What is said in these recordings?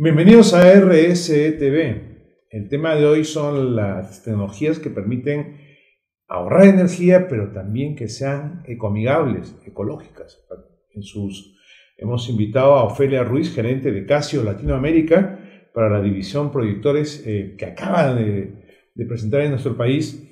Bienvenidos a RSTV. El tema de hoy son las tecnologías que permiten ahorrar energía, pero también que sean ecoamigables, ecológicas. Hemos invitado a Ofelia Ruiz, gerente de Casio Latinoamérica, para la división proyectores que acaba de presentar en nuestro país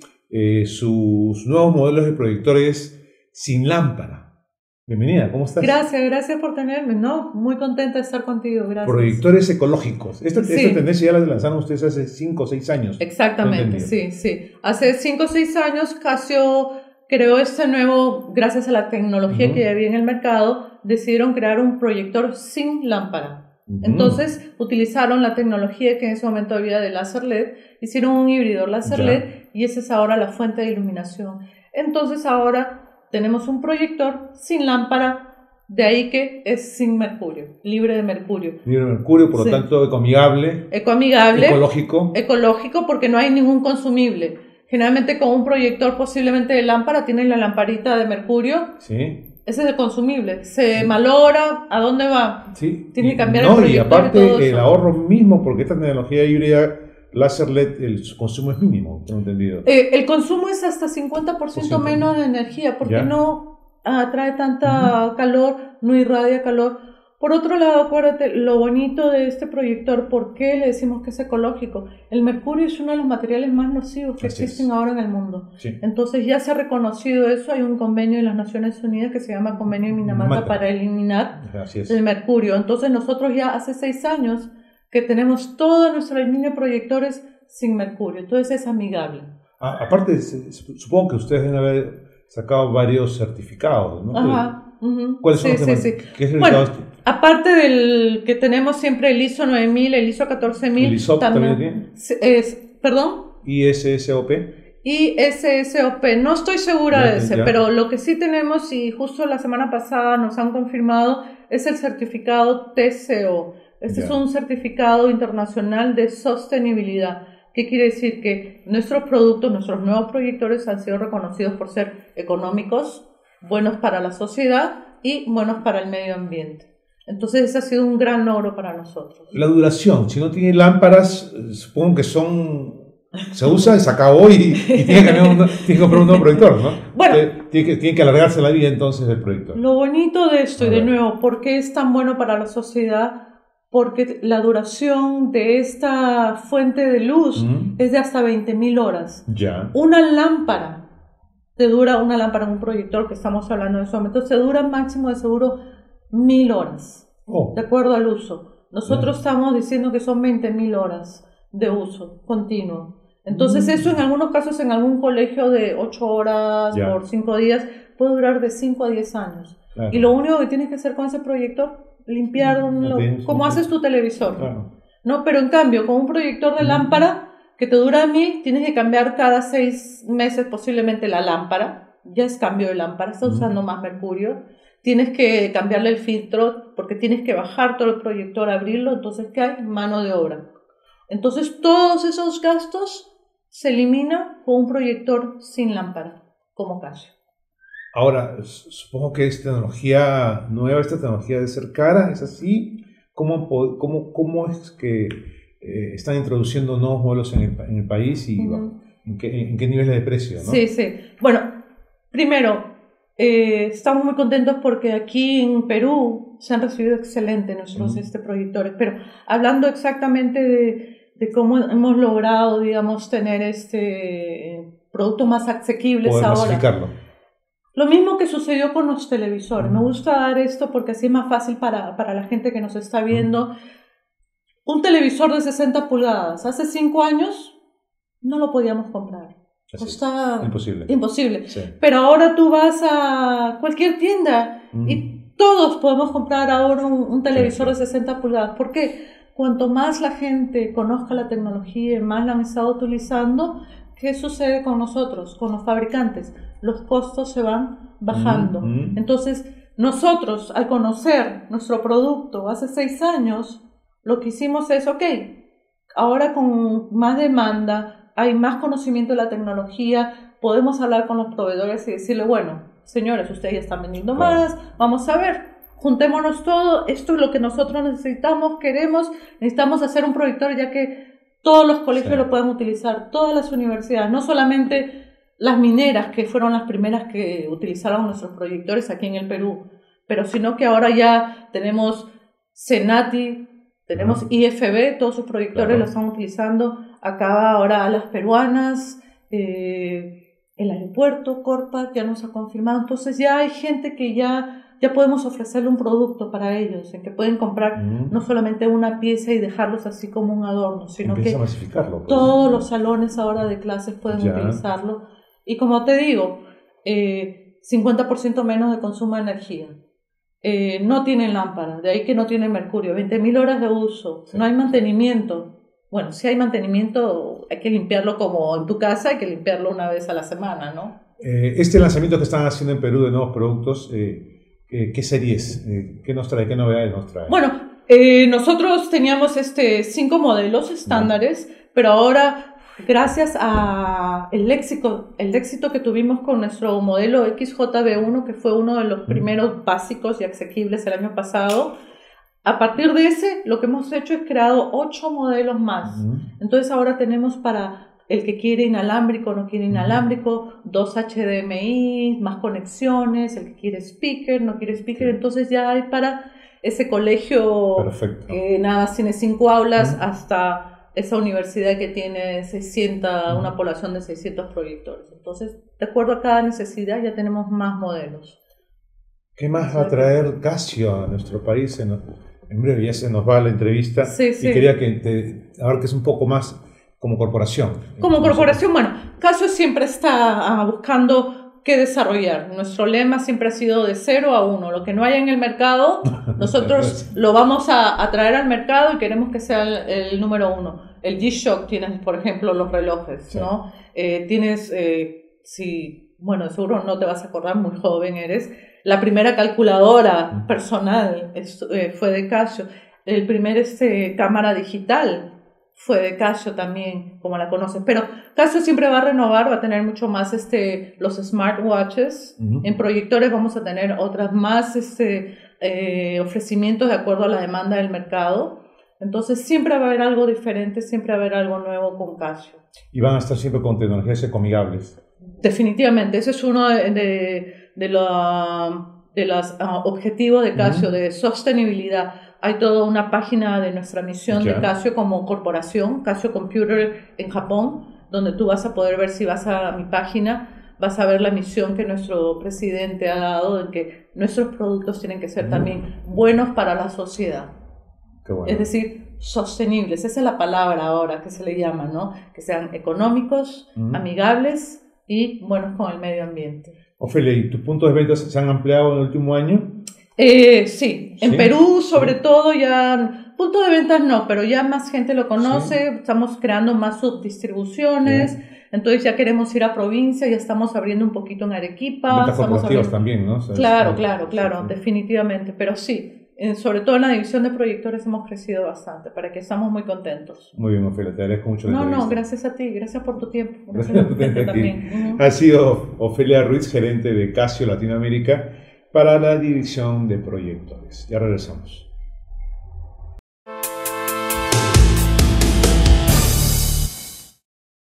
sus nuevos modelos de proyectores sin lámpara. Bienvenida, ¿cómo estás? Gracias por tenerme, ¿no? Muy contenta de estar contigo, gracias. Proyectores ecológicos. Esta tendencia ya la lanzaron ustedes hace 5 o 6 años. Exactamente, sí. Hace 5 o 6 años Casio creó este nuevo, gracias a la tecnología que ya había en el mercado, decidieron crear un proyector sin lámpara. Entonces utilizaron la tecnología que en ese momento había de láser LED, hicieron un híbrido láser LED y esa es ahora la fuente de iluminación. Entonces ahora tenemos un proyector sin lámpara, de ahí que es sin mercurio, libre de mercurio. Libre de mercurio, por lo tanto ecoamigable. Ecoamigable. Ecológico. Ecológico porque no hay ningún consumible. Generalmente con un proyector posiblemente de lámpara tienes la lamparita de mercurio. Sí. Ese es el consumible. Se malogra, ¿a dónde va? Sí. Tienes que cambiar el proyector. Y aparte todo el ahorro mismo, porque esta tecnología híbrida láser LED, el consumo es mínimo, tengo entendido. El consumo es hasta 50% menos de energía, porque no atrae tanta calor, no irradia calor. Por otro lado, acuérdate, lo bonito de este proyector, ¿por qué le decimos que es ecológico? El mercurio es uno de los materiales más nocivos que existen ahora en el mundo. Sí. Entonces ya se ha reconocido eso, hay un convenio de las Naciones Unidas que se llama Convenio de Minamata para eliminar el mercurio. Entonces nosotros ya hace 6 años que tenemos toda nuestra línea de proyectores sin mercurio, entonces es amigable. Aparte, supongo que ustedes deben haber sacado varios certificados, ¿no? Ajá. ¿Cuáles son los demás? ¿Qué certificados? Bueno, aparte del que tenemos siempre el ISO 9000, el ISO 14000. ¿El ISOP también tiene? ¿Perdón? ¿ISSOP? ISSOP, no estoy segura de ese, pero lo que sí tenemos, y justo la semana pasada nos han confirmado, es el certificado TCO. Este es un certificado internacional de sostenibilidad. ¿Qué quiere decir? Que nuestros productos, nuestros nuevos proyectores han sido reconocidos por ser económicos, buenos para la sociedad y buenos para el medio ambiente. Entonces ese ha sido un gran logro para nosotros. La duración, si no tiene lámparas, supongo que se usa, se acabó y tiene que comprar un nuevo proyector, ¿no? Bueno, tiene que alargarse la vida entonces del proyector. Lo bonito de esto, y de nuevo, ¿por qué es tan bueno para la sociedad? Porque la duración de esta fuente de luz es de hasta 20.000 horas. Una lámpara en un proyector, que estamos hablando en ese momento, se dura máximo de seguro 1.000 horas, de acuerdo al uso. Nosotros estamos diciendo que son 20.000 horas de uso continuo. Entonces eso en algunos casos, en algún colegio de 8 horas por 5 días, puede durar de 5 a 10 años. Y lo único que tienes que hacer con ese proyector, limpiarlo, como haces tu televisor. ¿No? Pero en cambio, con un proyector de lámpara que te dura 1.000, tienes que cambiar cada 6 meses posiblemente la lámpara. Ya es cambio de lámpara, está usando más mercurio. Tienes que cambiarle el filtro porque tienes que bajar todo el proyector, abrirlo. Entonces, ¿qué hay? Mano de obra. Entonces, todos esos gastos se eliminan con un proyector sin lámpara, como Casio. Ahora, supongo que es tecnología nueva, esta tecnología debe ser cara, ¿es así? ¿Cómo es que están introduciendo nuevos modelos en el país y en qué niveles de precio, ¿no? Sí. Bueno, primero, estamos muy contentos porque aquí en Perú se han recibido excelente nuestros proyectores, pero hablando exactamente de cómo hemos logrado, digamos, tener productos más asequibles poder ahora. Masificarlo. Lo mismo que sucedió con los televisores. Me gusta dar esto porque así es más fácil para la gente que nos está viendo. Un televisor de 60 pulgadas, hace 5 años no lo podíamos comprar. Costaba imposible. Sí. Pero ahora tú vas a cualquier tienda y todos podemos comprar ahora un televisor de 60 pulgadas. ¿Por qué? Cuanto más la gente conozca la tecnología y más la han estado utilizando, ¿qué sucede con nosotros, con los fabricantes? Los costos se van bajando. Entonces, nosotros, al conocer nuestro producto hace 6 años, lo que hicimos es, ahora con más demanda, hay más conocimiento de la tecnología, podemos hablar con los proveedores y decirle, bueno, señores, ustedes ya están vendiendo más, vamos a ver juntémonos todos, esto es lo que nosotros necesitamos, necesitamos hacer un proyector ya que todos los colegios lo pueden utilizar, todas las universidades, no solamente las mineras, que fueron las primeras que utilizaron nuestros proyectores aquí en el Perú, pero sino que ahora ya tenemos Senati, tenemos IFB, todos sus proyectores lo están utilizando, acá ahora las peruanas, el aeropuerto, Corpa, ya nos ha confirmado, entonces ya hay gente que ya podemos ofrecerle un producto para ellos, en que pueden comprar no solamente una pieza y dejarlos así como un adorno, sino que todos los salones ahora de clases pueden utilizarlo. Y como te digo, 50% menos de consumo de energía. No tienen lámpara, de ahí que no tienen mercurio, 20.000 horas de uso, no hay mantenimiento. Bueno, si hay mantenimiento, hay que limpiarlo como en tu casa, hay que limpiarlo una vez a la semana, ¿no? Este lanzamiento que están haciendo en Perú de nuevos productos, ¿qué series? ¿Qué nos trae? ¿Qué novedades nos trae? Bueno, nosotros teníamos 5 modelos estándares, pero ahora, gracias a el éxito que tuvimos con nuestro modelo XJB1, que fue uno de los primeros básicos y asequibles el año pasado, a partir de ese, lo que hemos hecho es creado 8 modelos más. Entonces ahora tenemos para el que quiere inalámbrico, no quiere inalámbrico, 2 HDMI, más conexiones, el que quiere speaker, no quiere speaker, entonces ya hay para ese colegio que nada, tiene 5 aulas, hasta esa universidad que tiene 600, una población de 600 proyectores. Entonces, de acuerdo a cada necesidad, ya tenemos más modelos. ¿Qué más va a traer Casio a nuestro país? En breve ya se nos va la entrevista y quería que abarques un poco más como corporación. Como corporación, bueno, Casio siempre está buscando qué desarrollar. Nuestro lema siempre ha sido de 0 a 1. Lo que no haya en el mercado, nosotros lo vamos a traer al mercado y queremos que sea el número 1. El G-Shock, tienes, por ejemplo, los relojes, ¿no? Tienes, bueno, seguro no te vas a acordar, muy joven eres. La primera calculadora personal fue de Casio. El primer cámara digital fue de Casio también, como la conoces. Pero Casio siempre va a renovar, va a tener mucho más los smartwatches. En proyectores vamos a tener otras más ofrecimientos de acuerdo a la demanda del mercado. Entonces siempre va a haber algo diferente, siempre va a haber algo nuevo con Casio. Y van a estar siempre con tecnologías ecoamigables. Definitivamente, ese es uno de los objetivos de Casio, de sostenibilidad. Hay toda una página de nuestra misión de Casio como corporación, Casio Computer en Japón, donde tú vas a poder ver, si vas a mi página, vas a ver la misión que nuestro presidente ha dado, de que nuestros productos tienen que ser también buenos para la sociedad. Qué bueno. Es decir, sostenibles, esa es la palabra ahora que se le llama, ¿no? Que sean económicos, amigables y buenos con el medio ambiente. Ofelia, ¿y tus puntos de venta se han ampliado en el último año? Sí, en Perú sobre todo ya, punto de ventas no, pero ya más gente lo conoce, estamos creando más subdistribuciones, entonces ya queremos ir a provincia, ya estamos abriendo un poquito en Arequipa. Ventas corporativas también, ¿no? Claro, definitivamente, pero sí, sobre todo en la división de proyectores hemos crecido bastante, para que estamos muy contentos. Muy bien, Ofelia, te agradezco mucho la entrevista. No, gracias a ti, gracias por tu tiempo. Gracias por tu tiempo también. Ha sido Ofelia Ruiz, gerente de Casio Latinoamérica, para la división de proyectores. Ya regresamos.